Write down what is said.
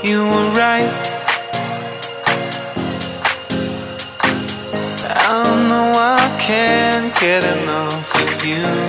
you were right. I know I can't get enough of you.